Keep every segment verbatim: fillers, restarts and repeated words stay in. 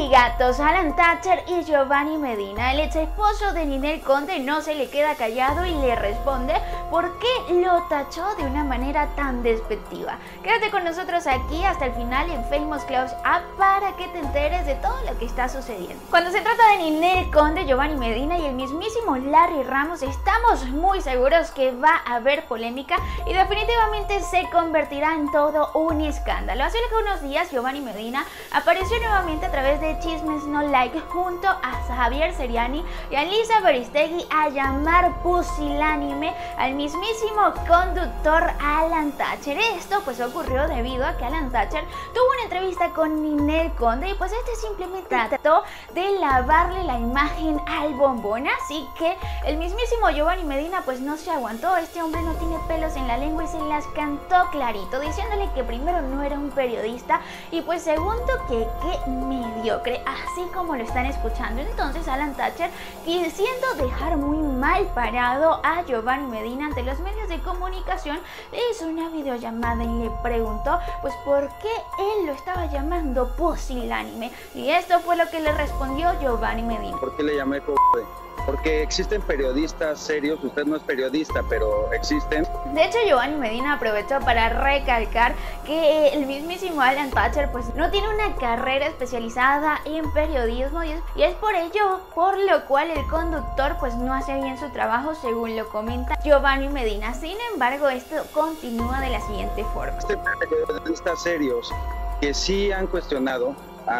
y gatos, Alan Thatcher y Giovanni Medina. El ex esposo de Ninel Conde no se le queda callado y le responde por qué lo tachó de una manera tan despectiva. Quédate con nosotros aquí hasta el final en Famous Close Up para que te enteres de todo lo que está sucediendo. Cuando se trata de Ninel Conde, Giovanni Medina y el mismísimo Larry Ramos, estamos muy seguros que va a haber polémica y definitivamente se convertirá en todo un escándalo. Hace algunos días Giovanni Medina apareció nuevamente a través de Chismes No Like junto a Javier Seriani y a Lisa Beristegui a llamar pusilánime al mismísimo conductor Alan Thatcher. Esto pues ocurrió debido a que Alan Thatcher tuvo una entrevista con Ninel Conde y pues este simplemente trató de lavarle la imagen al bombón, así que el mismísimo Giovanni Medina pues no se aguantó. Este hombre no tiene pelos en la lengua y se las cantó clarito, diciéndole que primero no era un periodista y pues segundo que qué mediocre, así como lo están escuchando. Entonces Alan Thatcher, quisiendo dejar muy mal parado a Giovanni Medina ante los medios de comunicación, le hizo una videollamada y le preguntó pues por qué él lo estaba llamando pusilánime, y esto fue lo que le respondió Giovanni Medina. ¿Por qué le llamé co***? Porque existen periodistas serios, usted no es periodista, pero existen. De hecho, Giovanni Medina aprovechó para recalcar que el mismísimo Alan Thatcher pues no tiene una carrera especializada en periodismo y es, y es por ello por lo cual el conductor pues no hace bien su trabajo, según lo comenta Giovanni Medina. Sin embargo, esto continúa de la siguiente forma. Existen periodistas serios que sí han cuestionado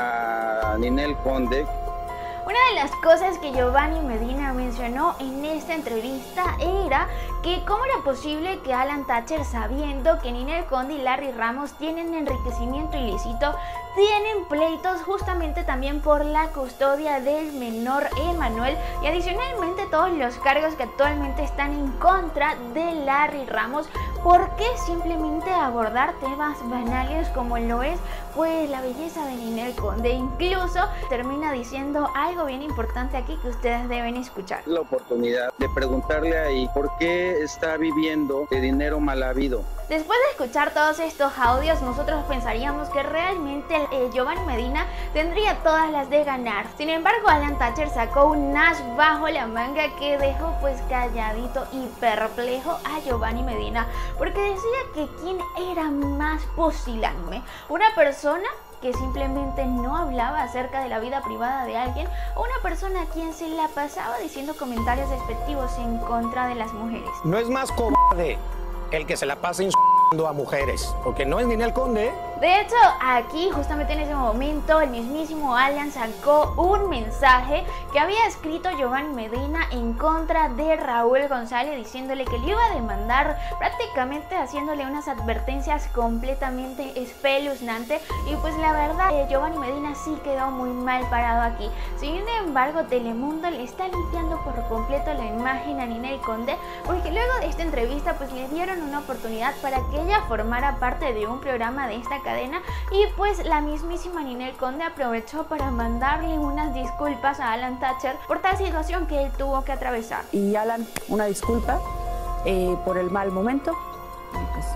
a Ninel Conde. Una de las cosas que Giovanni Medina mencionó en esta entrevista era que cómo era posible que Alan Thatcher, sabiendo que Ninel Conde y Larry Ramos tienen enriquecimiento ilícito, tienen pleitos justamente también por la custodia del menor Emanuel y adicionalmente todos los cargos que actualmente están en contra de Larry Ramos. ¿Por qué simplemente abordar temas banales como lo es pues la belleza de Ninel Conde? Incluso termina diciendo algo bien importante aquí que ustedes deben escuchar. La oportunidad de preguntarle ahí por qué está viviendo de dinero mal habido. Después de escuchar todos estos audios, nosotros pensaríamos que realmente eh, Giovanni Medina tendría todas las de ganar. Sin embargo, Alan Thatcher sacó un as bajo la manga que dejó pues calladito y perplejo a Giovanni Medina, porque decía que quién era más pusilánime, una persona que simplemente no hablaba acerca de la vida privada de alguien o una persona a quien se la pasaba diciendo comentarios despectivos en contra de las mujeres. No es más cobarde el que se la pasa insultando a mujeres, porque no es Ninel Conde. De hecho, aquí justamente en ese momento el mismísimo Alan sacó un mensaje que había escrito Giovanni Medina en contra de Raúl González, diciéndole que le iba a demandar, prácticamente haciéndole unas advertencias completamente espeluznantes. Y pues la verdad, eh, Giovanni Medina sí quedó muy mal parado aquí. Sin embargo, Telemundo le está limpiando por completo la imagen a Ninel Conde, porque luego de esta entrevista pues le dieron una oportunidad para que ella formara parte de un programa de esta cadena y pues la mismísima Ninel Conde aprovechó para mandarle unas disculpas a Alan Thatcher por tal situación que él tuvo que atravesar. Y Alan, una disculpa eh, por el mal momento. Pues...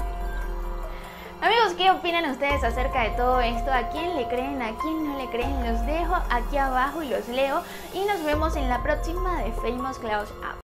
Amigos, ¿qué opinan ustedes acerca de todo esto? ¿A quién le creen? ¿A quién no le creen? Los dejo aquí abajo y los leo y nos vemos en la próxima de Famous Close Up.